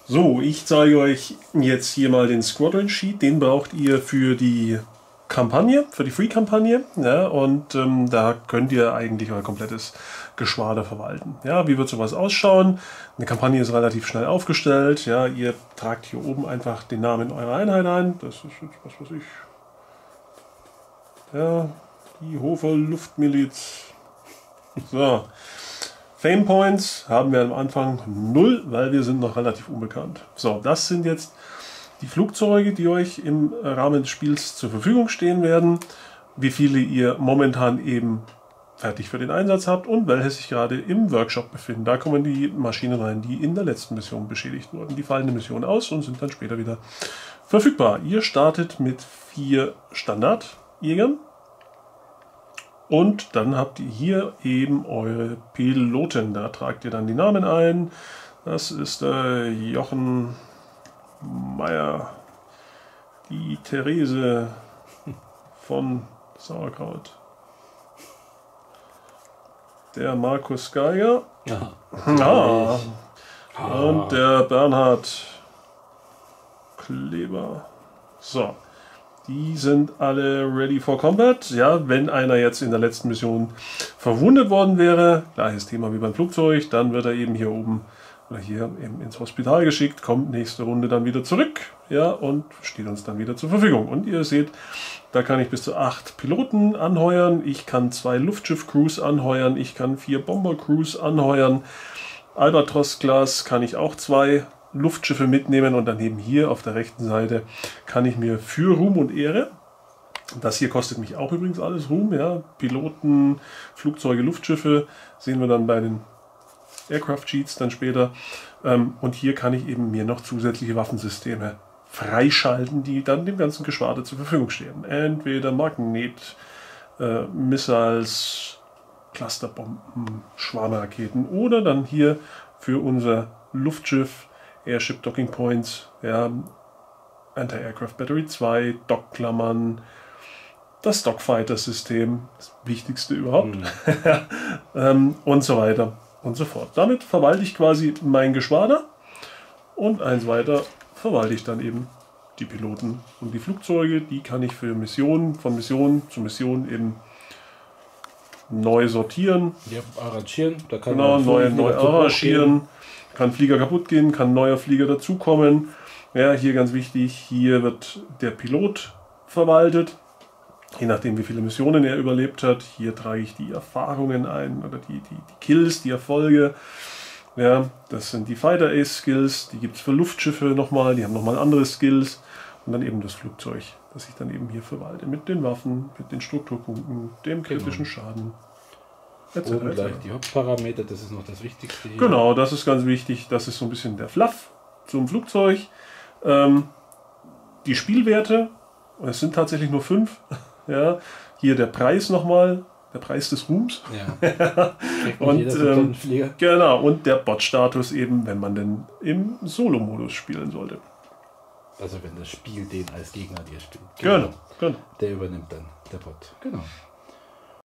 So, ich zeige euch jetzt hier mal den Squadron Sheet. Den braucht ihr für die Kampagne, für die Free-Kampagne. Ja, und da könnt ihr eigentlich euer komplettes Geschwader verwalten. Ja, wie wird sowas ausschauen? Eine Kampagne ist relativ schnell aufgestellt. Ja, ihr tragt hier oben einfach den Namen eurer Einheit ein. Das ist jetzt, was weiß ich, ja, die Hofer Luftmiliz. So. Fame Points haben wir am Anfang 0, weil wir sind noch relativ unbekannt. So, das sind jetzt die Flugzeuge, die euch im Rahmen des Spiels zur Verfügung stehen werden, wie viele ihr momentan eben fertig für den Einsatz habt und welche sich gerade im Workshop befinden. Da kommen die Maschinen rein, die in der letzten Mission beschädigt wurden. Die fallen die Mission aus und sind dann später wieder verfügbar. Ihr startet mit 4 Standardjägern. Und dann habt ihr hier eben eure Piloten. Da tragt ihr dann die Namen ein. Das ist Jochen Meyer, die Therese von Sauerkraut, der Markus Geiger, ja. Und der Bernhard Kleber. So. Die sind alle ready for combat. Ja, wenn einer jetzt in der letzten Mission verwundet worden wäre, gleiches Thema wie beim Flugzeug, dann wird er eben hier oben oder hier eben ins Hospital geschickt, kommt nächste Runde dann wieder zurück, ja, und steht uns dann wieder zur Verfügung. Und ihr seht, da kann ich bis zu 8 Piloten anheuern, ich kann 2 Luftschiff-Crews anheuern, ich kann 4 Bomber-Crews anheuern, Albatros-Class kann ich auch 2 Luftschiffe mitnehmen und daneben hier auf der rechten Seite kann ich mir für Ruhm und Ehre, das hier kostet mich auch übrigens alles Ruhm, ja, Piloten, Flugzeuge, Luftschiffe, sehen wir dann bei den Aircraft Sheets dann später, und hier kann ich eben mir noch zusätzliche Waffensysteme freischalten, die dann dem ganzen Geschwader zur Verfügung stehen. Entweder Magnet, Missiles, Clusterbomben, Schwarmraketen oder dann hier für unser Luftschiff Airship Docking Points, ja, Anti-Aircraft Battery 2, Dockklammern, das Stockfighter-System, das wichtigste überhaupt, und so weiter und so fort. Damit verwalte ich quasi mein Geschwader und eins weiter verwalte ich dann eben die Piloten und die Flugzeuge. Die kann ich für Missionen, von Mission zu Mission eben neu sortieren. Ja, arrangieren. Da kann genau, neu arrangieren. Kann Flieger kaputt gehen, kann neuer Flieger dazukommen. Ja, hier ganz wichtig, hier wird der Pilot verwaltet. Je nachdem, wie viele Missionen er überlebt hat. Hier trage ich die Erfahrungen ein oder die Kills, die Erfolge. Ja, das sind die Fighter Ace Skills, die gibt es für Luftschiffe nochmal, die haben nochmal andere Skills. Und dann eben das Flugzeug, das ich dann eben hier verwalte. Mit den Waffen, mit den Strukturpunkten, dem kritischen Schaden. Oben gleich die Hauptparameter, das ist noch das Wichtigste hier. Genau, das ist ganz wichtig. Das ist so ein bisschen der Fluff zum Flugzeug. Die Spielwerte, es sind tatsächlich nur 5. Ja, hier der Preis nochmal, der Preis des Ruhms. Ja. Und genau, und der Bot-Status eben, wenn man denn im Solo-Modus spielen sollte. Also wenn das Spiel den als Gegner dir spielt. Genau. Der übernimmt dann, der Bot. Genau.